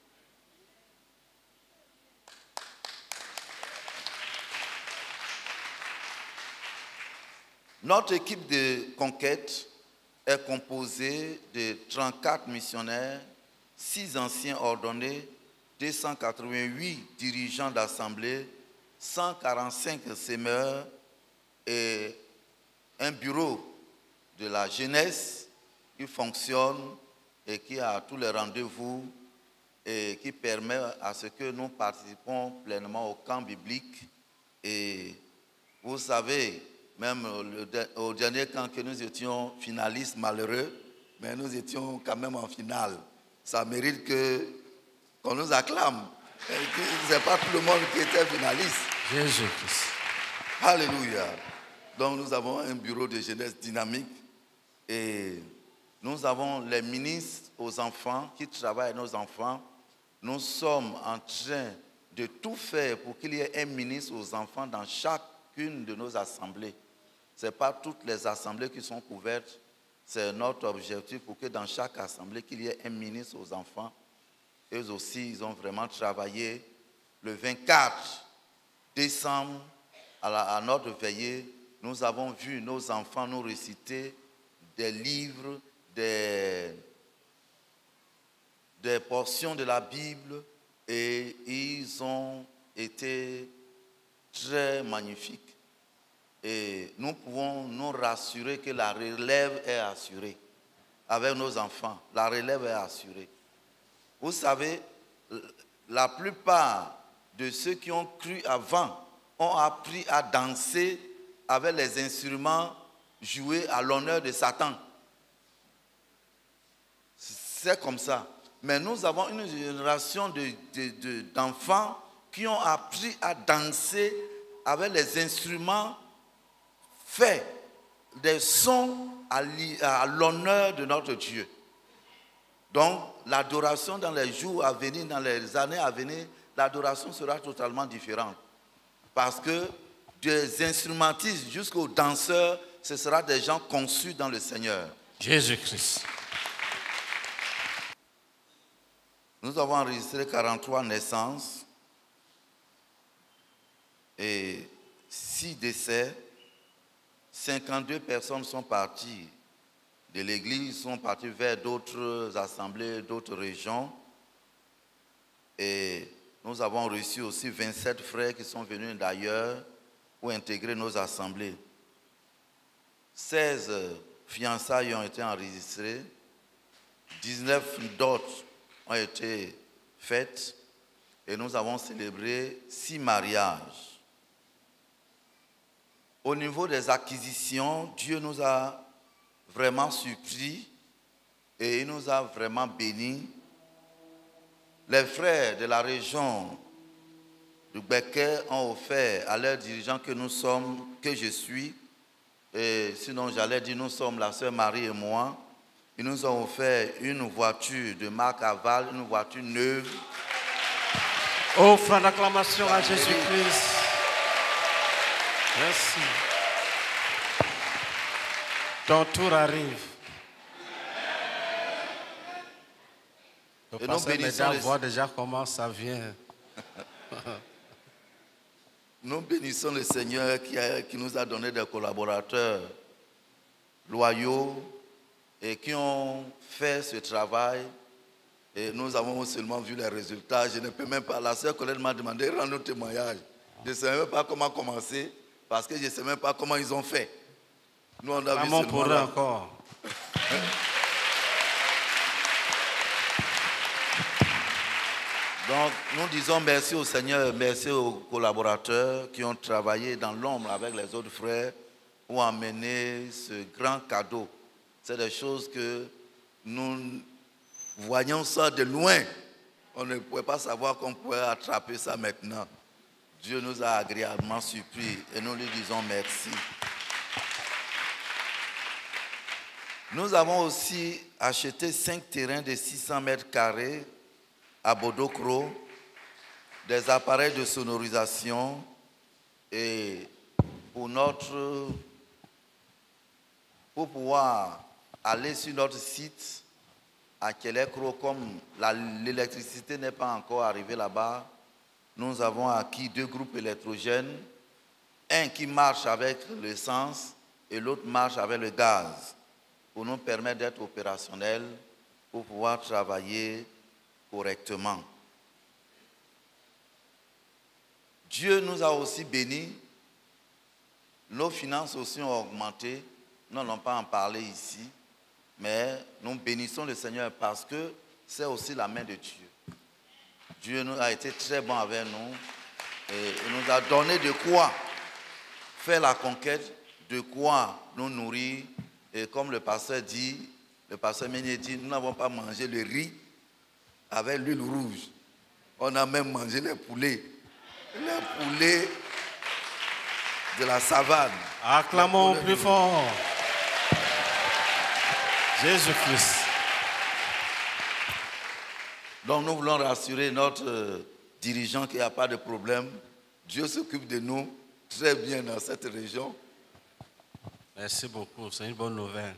Notre équipe de conquête est composée de trente-quatre missionnaires, six anciens ordonnés, deux cent quatre-vingt-huit dirigeants d'assemblée, cent quarante-cinq sémeurs et un bureau de la jeunesse qui fonctionne et qui a tous les rendez-vous et qui permet à ce que nous participons pleinement au camp biblique. Et vous savez, même au dernier camp que nous étions finalistes malheureux, mais nous étions quand même en finale. Ça mérite que, qu'on nous acclame. Ce n'est pas tout le monde qui était finaliste. Jésus-Christ. Alléluia. Donc nous avons un bureau de jeunesse dynamique et nous avons les ministres aux enfants qui travaillent avec nos enfants. Nous sommes en train de tout faire pour qu'il y ait un ministre aux enfants dans chacune de nos assemblées. Ce n'est pas toutes les assemblées qui sont couvertes. C'est notre objectif pour que dans chaque assemblée, qu'il y ait un ministre aux enfants. Eux aussi, ils ont vraiment travaillé. Le vingt-quatre décembre, à, la, à notre veillée, nous avons vu nos enfants nous réciter des livres, des, des portions de la Bible, et ils ont été très magnifiques. Et nous pouvons nous rassurer que la relève est assurée. Avec nos enfants, la relève est assurée. Vous savez, la plupart de ceux qui ont cru avant ont appris à danser avec les instruments joués à l'honneur de Satan. C'est comme ça. Mais nous avons une génération de, de, de, d'enfants qui ont appris à danser avec les instruments faits, des sons à, à l'honneur de notre Dieu. Donc, l'adoration dans les jours à venir, dans les années à venir, l'adoration sera totalement différente. Parce que des instrumentistes jusqu'aux danseurs, ce sera des gens conçus dans le Seigneur. Jésus-Christ. Nous avons enregistré quarante-trois naissances et six décès. cinquante-deux personnes sont parties de l'église, sont parties vers d'autres assemblées, d'autres régions. Et nous avons reçu aussi vingt-sept frères qui sont venus d'ailleurs pour intégrer nos assemblées. seize fiançailles ont été enregistrées, dix-neuf d'autres ont été faites et nous avons célébré six mariages. Au niveau des acquisitions, Dieu nous a vraiment surpris et il nous a vraiment bénis. Les frères de la région de Becker ont offert à leurs dirigeants que nous sommes, que je suis, et sinon j'allais dire nous sommes la sœur Marie et moi. Ils nous ont offert une voiture de marque Aval, une voiture neuve. Offre d'acclamation à Jésus-Christ. Merci. Ton tour arrive. Le pasteur Médan voit déjà comment ça vient. Nous bénissons le Seigneur qui, a, qui nous a donné des collaborateurs loyaux et qui ont fait ce travail. Et nous avons seulement vu les résultats. Je ne peux même pas. La sœur Colette m'a demandé de rendre nos témoignages. Je ne sais même pas comment commencer parce que je ne sais même pas comment ils ont fait. Nous, on a vu seulement pour eux encore. Donc, nous disons merci au Seigneur, merci aux collaborateurs qui ont travaillé dans l'ombre avec les autres frères pour amener ce grand cadeau. C'est des choses que nous voyons ça de loin. On ne pouvait pas savoir qu'on pouvait attraper ça maintenant. Dieu nous a agréablement surpris et nous lui disons merci. Nous avons aussi acheté cinq terrains de six cents mètres carrés à Bodokro, des appareils de sonorisation et pour, notre, pour pouvoir aller sur notre site à Kelekro, comme l'électricité n'est pas encore arrivée là-bas, nous avons acquis deux groupes électrogènes, un qui marche avec l'essence et l'autre marche avec le gaz, pour nous permettre d'être opérationnels, pour pouvoir travailler correctement. Dieu nous a aussi bénis, nos finances aussi ont augmenté, nous n'allons pas en parler ici, mais nous bénissons le Seigneur parce que c'est aussi la main de Dieu. Dieu nous a été très bon avec nous et il nous a donné de quoi faire la conquête, de quoi nous nourrir. Et comme le pasteur dit, le pasteur Meunier dit, nous n'avons pas mangé le riz avec l'huile rouge. On a même mangé les poulets. Les poulets de la savane. Acclamons plus fort. Jésus-Christ. Donc nous voulons rassurer notre euh, dirigeant qu'il n'y a pas de problème. Dieu s'occupe de nous très bien dans cette région. Merci beaucoup, c'est une bonne nouvelle.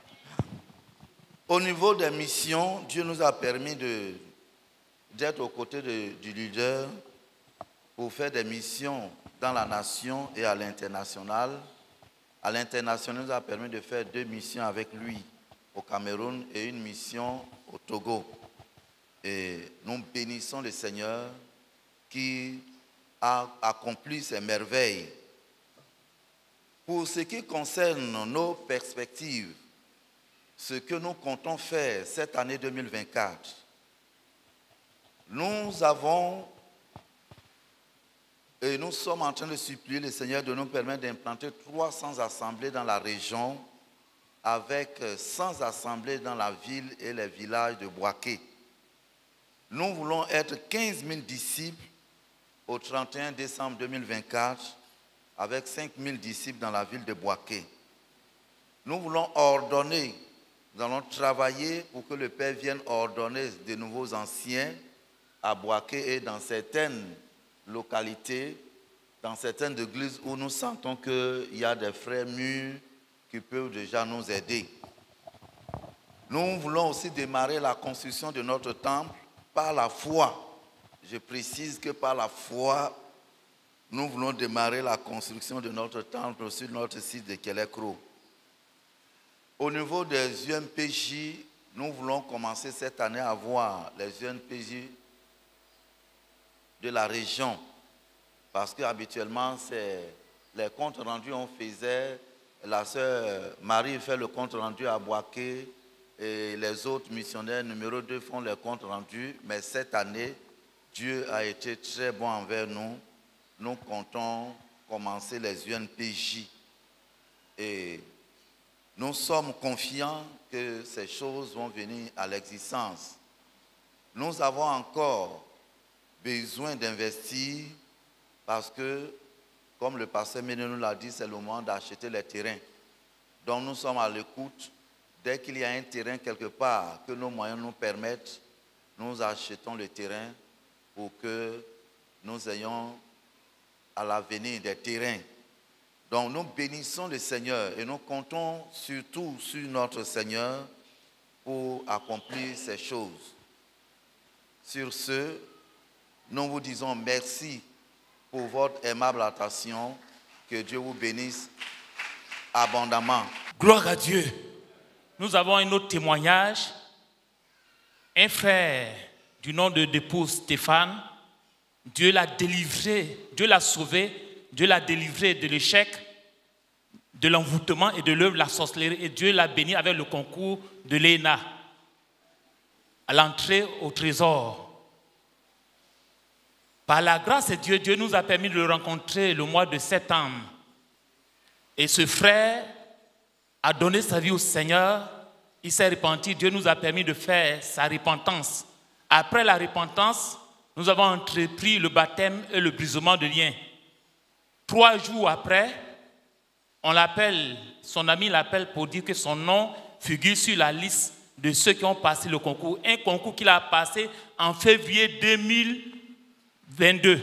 Au niveau des missions, Dieu nous a permis de, d'être aux côtés de, du leader pour faire des missions dans la nation et à l'international. À l'international, il nous a permis de faire deux missions avec lui au Cameroun et une mission au Togo. Et nous bénissons le Seigneur qui a accompli ces merveilles. Pour ce qui concerne nos perspectives, ce que nous comptons faire cette année deux mille vingt-quatre, nous avons et nous sommes en train de supplier le Seigneur de nous permettre d'implanter trois cents assemblées dans la région avec cent assemblées dans la ville et les villages de Boaké. Nous voulons être quinze mille disciples au trente et un décembre deux mille vingt-quatre avec cinq mille disciples dans la ville de Boaké. Nous voulons ordonner, nous allons travailler pour que le Père vienne ordonner de nouveaux anciens à Boaké et dans certaines localités, dans certaines églises où nous sentons qu'il y a des frères mûrs qui peuvent déjà nous aider. Nous voulons aussi démarrer la construction de notre temple par la foi. Je précise que par la foi, nous voulons démarrer la construction de notre temple sur notre site de Kelekro. Au niveau des U M P J, nous voulons commencer cette année à voir les U M P J de la région. Parce qu'habituellement, c'est les comptes rendus, on faisait, la sœur Marie fait le compte rendu à Boaké et les autres missionnaires numéro deux font les comptes rendus. Mais cette année, Dieu a été très bon envers nous. Nous comptons commencer les U N P J. Et nous sommes confiants que ces choses vont venir à l'existence. Nous avons encore besoin d'investir parce que, comme le pasteur Méné nous l'a dit, c'est le moment d'acheter les terrains. Donc nous sommes à l'écoute. Dès qu'il y a un terrain quelque part que nos moyens nous permettent, nous achetons le terrain pour que nous ayons à l'avenir des terrains. Donc nous bénissons le Seigneur et nous comptons surtout sur notre Seigneur pour accomplir ces choses. Sur ce, nous vous disons merci pour votre aimable attention. Que Dieu vous bénisse abondamment. Gloire à Dieu. Nous avons un autre témoignage. Un frère du nom de d'épouse Stéphane, Dieu l'a délivré, Dieu l'a sauvé, Dieu l'a délivré de l'échec, de l'envoûtement et de l'œuvre de la sorcellerie. Et Dieu l'a béni avec le concours de l'E N A à l'entrée au trésor. Par la grâce de Dieu, Dieu nous a permis de le rencontrer le mois de septembre. Et ce frère a donné sa vie au Seigneur. Il s'est repenti. Dieu nous a permis de faire sa repentance. Après la repentance, nous avons entrepris le baptême et le brisement de liens. Trois jours après, on l'appelle, son ami l'appelle pour dire que son nom figure sur la liste de ceux qui ont passé le concours. Un concours qu'il a passé en février deux mille vingt-deux.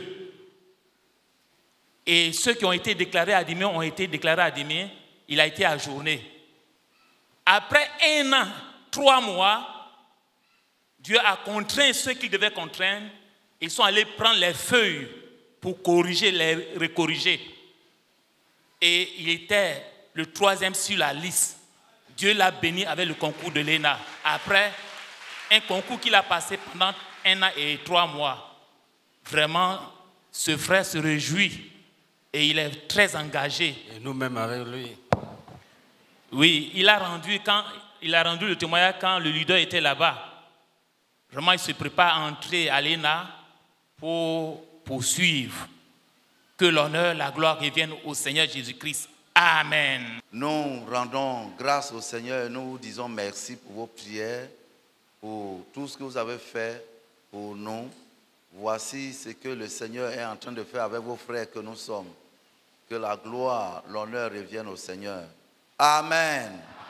Et ceux qui ont été déclarés admis ont été déclarés admis. Il a été ajourné. Après un an, trois mois, Dieu a contraint ceux qu'il devait contraindre. Ils sont allés prendre les feuilles pour corriger, les recorriger. Et il était le troisième sur la liste. Dieu l'a béni avec le concours de l'E N A. Après un concours qu'il a passé pendant un an et trois mois. Vraiment, ce frère se réjouit et il est très engagé. Et nous-mêmes avec lui. Oui, il a rendu, quand, il a rendu le témoignage quand le leader était là-bas. Vraiment, il se prépare à entrer à l'E N A pour poursuivre. Que l'honneur, la gloire reviennent au Seigneur Jésus-Christ. Amen. Nous rendons grâce au Seigneur et nous vous disons merci pour vos prières, pour tout ce que vous avez fait pour nous. Voici ce que le Seigneur est en train de faire avec vos frères que nous sommes. Que la gloire, l'honneur reviennent au Seigneur. Amen.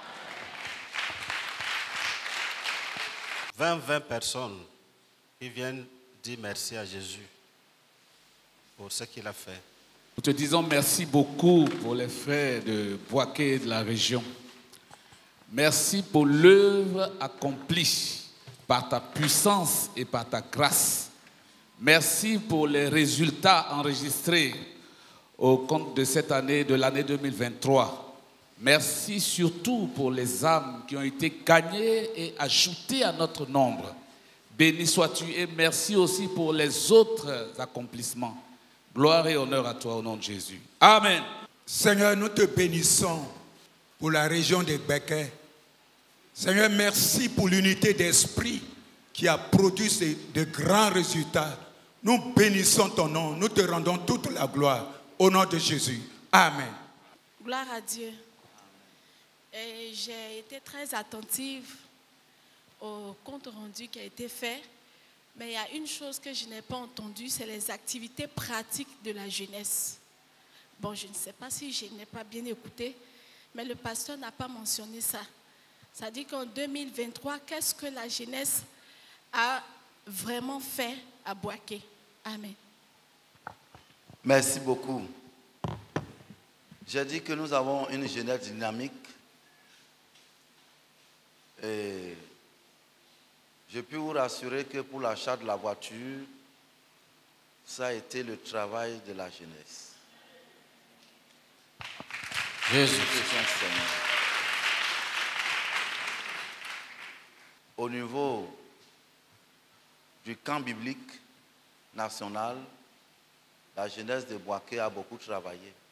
vingt, vingt personnes qui viennent dire merci à Jésus pour ce qu'il a fait. Nous te disons merci beaucoup pour les frères de Boaké et de la région. Merci pour l'œuvre accomplie par ta puissance et par ta grâce. Merci pour les résultats enregistrés au compte de cette année, de l'année deux mille vingt-trois. Merci surtout pour les âmes qui ont été gagnées et ajoutées à notre nombre. Béni sois-tu et merci aussi pour les autres accomplissements. Gloire et honneur à toi au nom de Jésus. Amen. Seigneur, nous te bénissons pour la région de Gbeke. Seigneur, merci pour l'unité d'esprit qui a produit de grands résultats. Nous bénissons ton nom, nous te rendons toute la gloire au nom de Jésus. Amen. Gloire à Dieu. Et j'ai été très attentive au compte rendu qui a été fait. Mais il y a une chose que je n'ai pas entendue, c'est les activités pratiques de la jeunesse. Bon, je ne sais pas si je n'ai pas bien écouté, mais le pasteur n'a pas mentionné ça. Ça dit qu'en deux mille vingt-trois, qu'est-ce que la jeunesse a vraiment fait à Boaké? Amen. Merci beaucoup. J'ai dit que nous avons une jeunesse dynamique. Et je peux vous rassurer que pour l'achat de la voiture, ça a été le travail de la jeunesse. Jésus. Au niveau du camp biblique national, la jeunesse de Boaké a beaucoup travaillé.